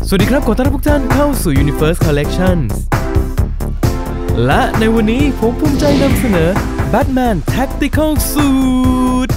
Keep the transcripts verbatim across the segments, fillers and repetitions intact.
สวัสดีครับขอต้อนรับทุกท่านเข้าสู่ Universe Collections และในวันนี้ผมภูมิใจนำเสนอ Batman Tactical Suit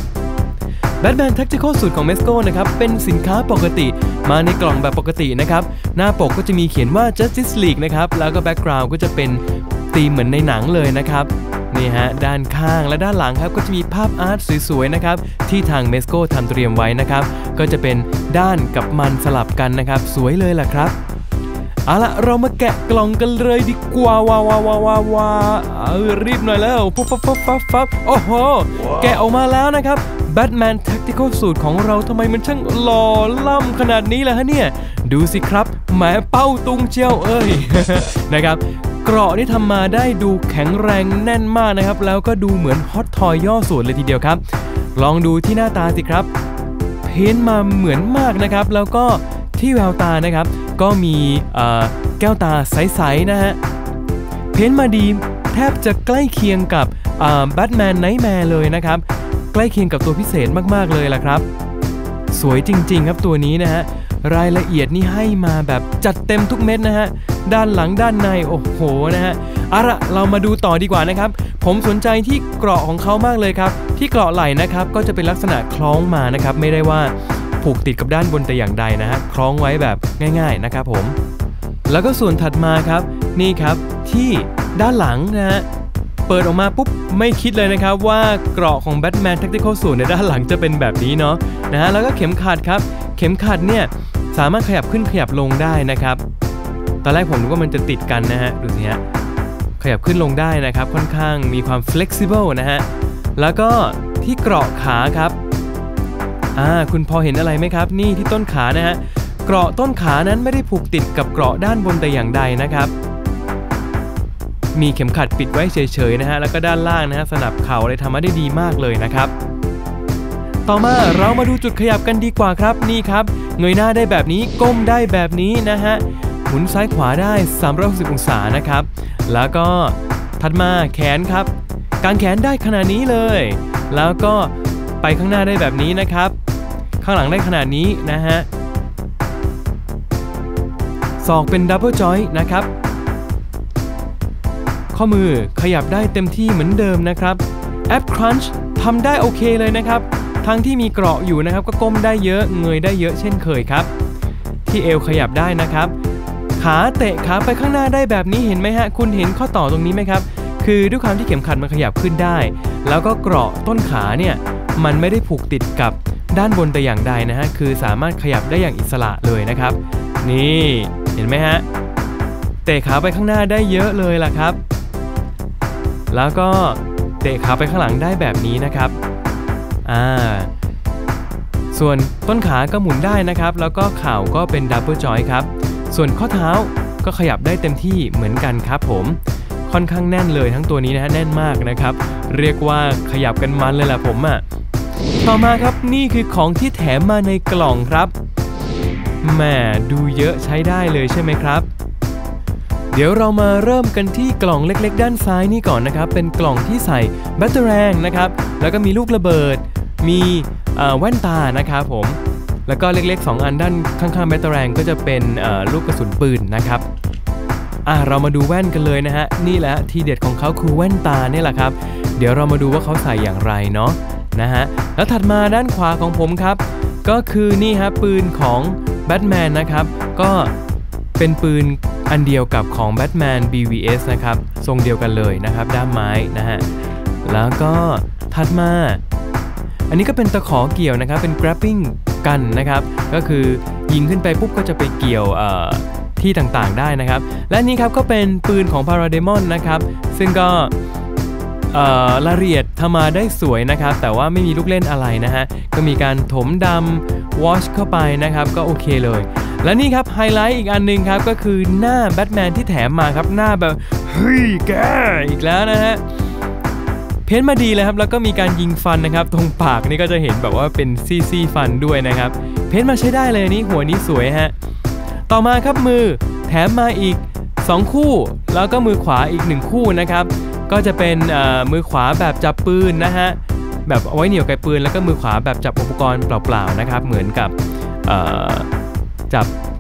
Batman Tactical Suit ของ Mezco นะครับเป็นสินค้าปกติมาในกล่องแบบปกตินะครับหน้าปกก็จะมีเขียนว่า Justice League นะครับแล้วก็ Background ก็จะเป็นธีมเหมือนในหนังเลยนะครับนี่ฮะด้านข้างและด้านหลังครับก็จะมีภาพอาร์ตสวยๆนะครับที่ทาง Mezco ทำเตรียมไว้นะครับก็จะเป็นด้านกับมันสลับกันนะครับสวยเลยล่ะครับเอาละเรามาแกะกล่องกันเลยดีกว่าว้าวว้าวว้าวว้าวเออรีบหน่อยแล้วปุ๊บปั๊บปั๊บปั๊บปั๊บโอ้โห wow. แกะออกมาแล้วนะครับ Batman Tactical Suit ของเราทำไมมันช่างหล่อล่ำขนาดนี้ล่ะฮะเนี่ยดูสิครับแหมเป้าตุงเจียวเอ้ย นะครับเกราะนี่ทำมาได้ดูแข็งแรงแน่นมากนะครับแล้วก็ดูเหมือนฮอตทอยย่อส่วนเลยทีเดียวครับลองดูที่หน้าตาสิครับเพ้นมาเหมือนมากนะครับแล้วก็ที่แววตานะครับก็มีแก้วตาใสๆนะฮะเพ้นมาดีแทบจะใกล้เคียงกับแบทแมนไนท์แมร์เลยนะครับใกล้เคียงกับตัวพิเศษมากๆเลยล่ะครับสวยจริงๆครับตัวนี้นะฮะรายละเอียดนี่ให้มาแบบจัดเต็มทุกเม็ดนะฮะด้านหลังด้านในโอ้โหนะฮะเอาละเรามาดูต่อดีกว่านะครับผมสนใจที่เกราะของเขามากเลยครับที่เกราะไหล่นะครับก็จะเป็นลักษณะคล้องมานะครับไม่ได้ว่าผูกติดกับด้านบนแต่อย่างใดนะฮะคล้องไว้แบบง่ายๆนะครับผมแล้วก็ส่วนถัดมาครับนี่ครับที่ด้านหลังนะฮะเปิดออกมาปุ๊บไม่คิดเลยนะครับว่าเกราะของ Batman Tactical Suit ในด้านหลังจะเป็นแบบนี้เนาะนะฮะแล้วก็เข็มขัดครับเข็มขัดเนี่ยสามารถขยับขึ้นขยับลงได้นะครับตอนแรกผมนึกว่ามันจะติดกันนะฮะดูสิฮะขยับขึ้นลงได้นะครับค่อนข้างมีความ flexible นะฮะแล้วก็ที่เกราะขาครับอ่าคุณพอเห็นอะไรไหมครับนี่ที่ต้นขานะฮะเกราะต้นขานั้นไม่ได้ผูกติดกับเกราะด้านบนแต่อย่างใดนะครับมีเข็มขัดปิดไว้เฉยๆนะฮะแล้วก็ด้านล่างนะฮะสนับเข่าอะไรทำมาได้ดีมากเลยนะครับต่อมาเรามาดูจุดขยับกันดีกว่าครับนี่ครับเงยหน้าได้แบบนี้ก้มได้แบบนี้นะฮะหมุนซ้ายขวาได้สามร้อยหกสิบองศานะครับแล้วก็ถัดมาแขนครับกางแขนได้ขนาดนี้เลยแล้วก็ไปข้างหน้าได้แบบนี้นะครับข้างหลังได้ขนาดนี้นะฮะศอกเป็นดับเบิลจอยต์นะครับข้อมือขยับได้เต็มที่เหมือนเดิมนะครับแอปครันช์ทำได้โอเคเลยนะครับทั้งที่มีเกราะอยู่นะครับก็ก้มได้เยอะเงยได้เยอะเช่นเคยครับที่เอวขยับได้นะครับขาเตะขาไปข้างหน้าได้แบบนี้เห็นไหมฮะคุณเห็นข้อต่อตรงนี้ไหมครับคือด้วยความที่เข็มขัดมันขยับขึ้นได้แล้วก็เกราะต้นขาเนี่ยมันไม่ได้ผูกติดกับด้านบนแต่อย่างใดนะฮะคือสามารถขยับได้อย่างอิสระเลยนะครับนี่เห็นไหมฮะเตะขาไปข้างหน้าได้เยอะเลยล่ะครับแล้วก็เตะขาไปข้างหลังได้แบบนี้นะครับอ่าส่วนต้นขาก็หมุนได้นะครับแล้วก็เข่าก็เป็นดับเบิลจอยต์ครับส่วนข้อเท้าก็ขยับได้เต็มที่เหมือนกันครับผมค่อนข้างแน่นเลยทั้งตัวนี้นะฮะแน่นมากนะครับเรียกว่าขยับกันมันเลยแหละผมอ่ะต่อมาครับนี่คือของที่แถมมาในกล่องครับแหมดูเยอะใช้ได้เลยใช่ไหมครับเดี๋ยวเรามาเริ่มกันที่กล่องเล็กๆด้านซ้ายนี่ก่อนนะครับเป็นกล่องที่ใส่แบตเตอรี่นะครับแล้วก็มีลูกระเบิดมีแว่นตานะครับผมแล้วก็เล็กๆสองอันด้านข้างๆแบตเตอรี่ก็จะเป็นลูกกระสุนปืนนะครับอ่ะเรามาดูแว่นกันเลยนะฮะนี่แหละทีเด็ดของเขาคือแว่นตาเนี่ยแหละครับเดี๋ยวเรามาดูว่าเขาใส่อย่างไรเนาะนะฮะแล้วถัดมาด้านขวาของผมครับก็คือนี่ฮะปืนของแบทแมนนะครับก็เป็นปืนอันเดียวกับของ Batman บี วี เอส นะครับทรงเดียวกันเลยนะครับด้ามไม้นะฮะแล้วก็ถัดมาอันนี้ก็เป็นตะขอเกี่ยวนะครับเป็น grappling กันนะครับก็คือยิงขึ้นไปปุ๊บก็จะไปเกี่ยวที่ต่างๆได้นะครับและนี่ครับก็เป็นปืนของ Parademon นะครับซึ่งก็รายละเอียดทำมาได้สวยนะครับแต่ว่าไม่มีลูกเล่นอะไรนะฮะก็มีการถมดำวอชเข้าไปนะครับก็โอเคเลยและนี่ครับไฮไลท์อีกอันนึงครับก็คือหน้าแบทแมนที่แถมมาครับหน้าแบบเฮ้ยแกอีกแล้วนะฮะเพ้นมาดีเลยครับแล้วก็มีการยิงฟันนะครับตรงปากนี่ก็จะเห็นแบบว่าเป็นซี่ซี่ฟันด้วยนะครับเพ้นมาใช้ได้เลยนี่หัวนี้สวยฮะต่อมาครับมือแถมมาอีกสองคู่แล้วก็มือขวาอีกหนึ่งคู่นะครับก็จะเป็นมือขวาแบบจับปืนนะฮะแบบเอาไว้เหนี่ยวไกปืนแล้วก็มือขวาแบบจับอุปกรณ์เปล่าๆนะครับเหมือนกับจับ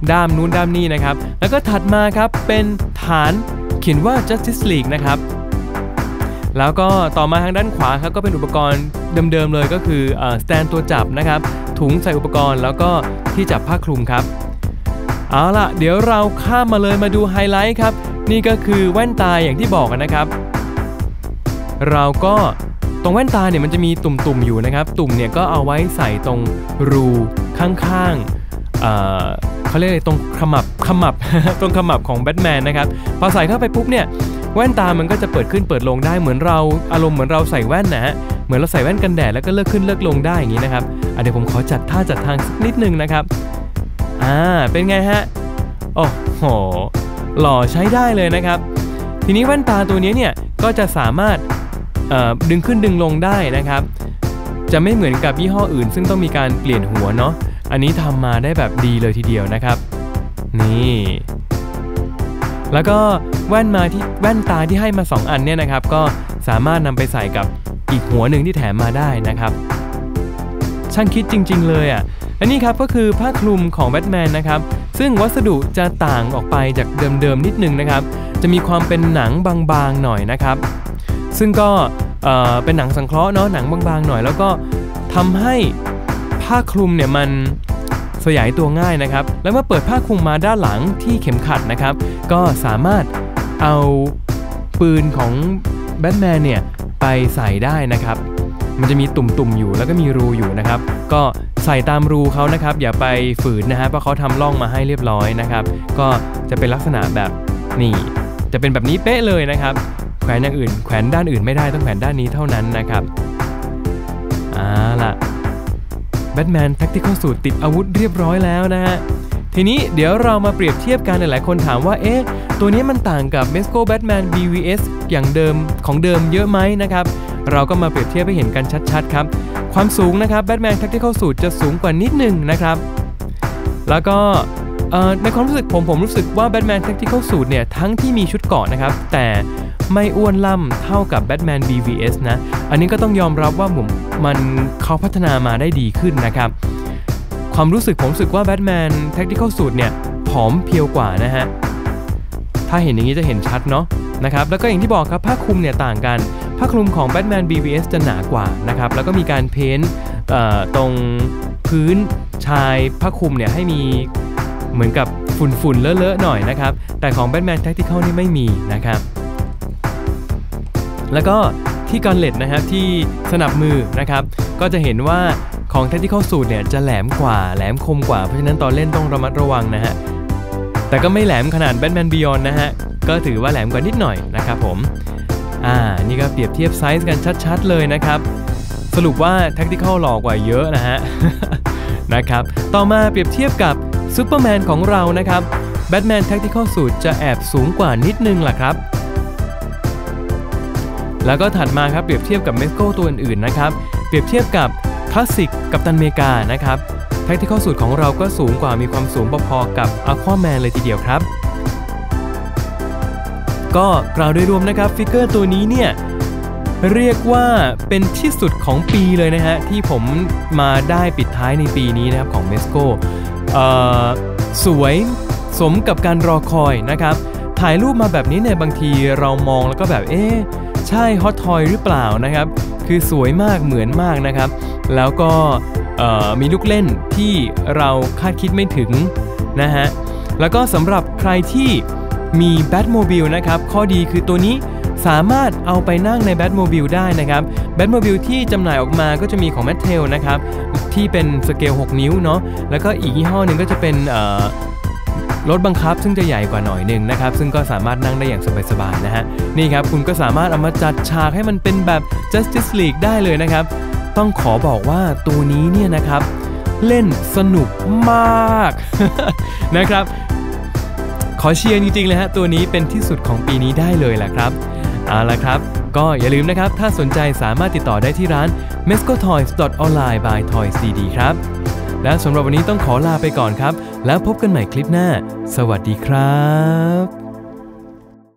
ด้ามนู้นด้ามนี้นะครับแล้วก็ถัดมาครับเป็นฐานเขียนว่า Justice League นะครับแล้วก็ต่อมาทางด้านขวาครับก็เป็นอุปกรณ์เดิมๆเลยก็คือสแตนตัวจับนะครับถุงใส่อุปกรณ์แล้วก็ที่จับผ้าคลุมครับเอาล่ะเดี๋ยวเราข้ามมาเลยมาดูไฮไลท์ครับนี่ก็คือแว่นตาอย่างที่บอกกันนะครับเราก็ตรงแว่นตาเนี่ยมันจะมีตุ่มๆอยู่นะครับตุ่มเนี่ยก็เอาไว้ใส่ตรงรูข้างๆ เอ่อ เขาเรียกอะไรตรงขมับขมับ ตรงขมับของแบทแมนนะครับพอใส่เข้าไปปุ๊บเนี่ยแว่นตามันก็จะเปิดขึ้นเปิดลงได้เหมือนเราอารมณ์เหมือนเราใส่แว่นนะฮะเหมือนเราใส่แว่นกันแดดแล้วก็เลิกขึ้นเลิกลงได้อย่างนี้นะครับเดี๋ยวผมขอจัดท่าจัดทางสักนิดนึงนะครับอ่าเป็นไงฮะโอ้โหหล่อใช้ได้เลยนะครับทีนี้แว่นตาตัวนี้เนี่ยก็จะสามารถดึงขึ้นดึงลงได้นะครับจะไม่เหมือนกับยี่ห้ออื่นซึ่งต้องมีการเปลี่ยนหัวเนาะอันนี้ทำมาได้แบบดีเลยทีเดียวนะครับนี่แล้วก็แว่นมาที่แว่นตาที่ให้มาสองอันเนี่ยนะครับก็สามารถนำไปใส่กับอีกหัวหนึ่งที่แถมมาได้นะครับช่างคิดจริงๆเลยอ่ะและนี่ครับก็คือผ้าคลุมของแบทแมนนะครับซึ่งวัสดุจะต่างออกไปจากเดิมๆนิดนึงนะครับจะมีความเป็นหนังบางๆหน่อยนะครับซึ่งก็เอ่อเป็นหนังสังเคราะห์เนาะหนังบางๆหน่อยแล้วก็ทำให้ผ้าคลุมเนี่ยมันสยายตัวง่ายนะครับแล้วเมื่อเปิดผ้าคลุมมาด้านหลังที่เข็มขัดนะครับก็สามารถเอาปืนของแบทแมนเนี่ยไปใส่ได้นะครับมันจะมีตุ่มๆอยู่แล้วก็มีรูอยู่นะครับก็ใส่ตามรูเขานะครับอย่าไปฝืนนะฮะเพราะเขาทำร่องมาให้เรียบร้อยนะครับก็จะเป็นลักษณะแบบนี่จะเป็นแบบนี้เป๊ะเลยนะครับแขวนอย่างอื่นแขวนด้านอื่นไม่ได้ต้องแขวนด้านนี้เท่านั้นนะครับเอาล่ะแบทแมน Tactical Suit ติดอาวุธเรียบร้อยแล้วนะฮะทีนี้เดี๋ยวเรามาเปรียบเทียบกันหลายๆคนถามว่าเอ๊ะตัวนี้มันต่างกับ Mezco Batman บี วี เอส อย่างเดิมของเดิมเยอะไหมนะครับเราก็มาเปรียบเทียบให้เห็นกันชัดๆครับความสูงนะครับ Batman Tactical Suit จะสูงกว่านิดนึงนะครับแล้วก็ในความรู้สึกผมผมรู้สึกว่า Batman Tactical Suit เนี่ยทั้งที่มีชุดเกราะนะครับแต่ไม่อ้วนล่ำเท่ากับ Batman บี วี เอส นะอันนี้ก็ต้องยอมรับว่าผมมันเขาพัฒนามาได้ดีขึ้นนะครับความรู้สึกผมรู้สึกว่า Batman Tactical Suit เนี่ยผอมเพียวกว่านะฮะถ้าเห็นอย่างนี้จะเห็นชัดเนาะนะครับแล้วก็อย่างที่บอกครับผ้าคลุมเนี่ยต่างกันผ้าคลุมของ Batman บี วี เอส จะหนากว่านะครับแล้วก็มีการเพ้นท์ตรงพื้นชายผ้าคลุมเนี่ยให้มีเหมือนกับฝุ่นๆเลอะๆหน่อยนะครับแต่ของ Batman Tactical นี่ไม่มีนะครับแล้วก็ที่กอนเล็ตนะครับที่สนับมือนะครับก็จะเห็นว่าของ Tactical Suit เนี่ยจะแหลมกว่าแหลมคมกว่าเพราะฉะนั้นตอนเล่นต้องระมัดระวังนะฮะแต่ก็ไม่แหลมขนาด Batman Beyond นะฮะก็ถือว่าแหลมกว่านิดหน่อยนะครับผมอ่านี่ก็เปรียบเทียบไซส์กันชัดๆเลยนะครับสรุปว่า Tactical หล่อกว่าเยอะนะฮะ นะครับต่อมาเปรียบเทียบกับซูเปอร์แมนของเรานะครับ Batman Tactical Suit จะแอบสูงกว่านิดนึงล่ะครับแล้วก็ถัดมาครับเปรียบเทียบกับ Mezco ตัวอื่นๆนะครับเปรียบเทียบกับคลาสสิกกัปตันอเมริกานะครับ Tactical Suit ของเราก็สูงกว่ามีความสูงพอๆกับ Aquaman เลยทีเดียวครับก็กล่าวโดยรวมนะครับฟิกเกอร์ตัวนี้เนี่ยเรียกว่าเป็นที่สุดของปีเลยนะฮะที่ผมมาได้ปิดท้ายในปีนี้นะครับของ Mezco เอ่อสวยสมกับการรอคอยนะครับถ่ายรูปมาแบบนี้เนี่ยบางทีเรามองแล้วก็แบบเอ๊ะใช่ฮอตทอยหรือเปล่านะครับคือสวยมากเหมือนมากนะครับแล้วก็มีลูกเล่นที่เราคาดคิดไม่ถึงนะฮะแล้วก็สำหรับใครที่มีแบทโมบิลนะครับข้อดีคือตัวนี้สามารถเอาไปนั่งในแบทโมบิลได้นะครับแบทโมบิลที่จำหน่ายออกมาก็จะมีของแมทเทลนะครับที่เป็นสเกลหกนิ้วเนาะแล้วก็อีกยี่ห้อหนึ่งก็จะเป็นรถบังคับซึ่งจะใหญ่กว่าหน่อยหนึ่งนะครับซึ่งก็สามารถนั่งได้อย่างสบายๆนะฮะนี่ครับคุณก็สามารถเอามาจัดฉากให้มันเป็นแบบ Justice League ได้เลยนะครับต้องขอบอกว่าตัวนี้เนี่ยนะครับเล่นสนุกมาก นะครับขอเชียร์จริงๆเลยฮะตัวนี้เป็นที่สุดของปีนี้ได้เลยแหละครับเอาละครับก็อย่าลืมนะครับถ้าสนใจสามารถติดต่อได้ที่ร้าน mezco toys dot online by toys ดี ดี ครับและสำหรับวันนี้ต้องขอลาไปก่อนครับแล้วพบกันใหม่คลิปหน้าสวัสดีครับ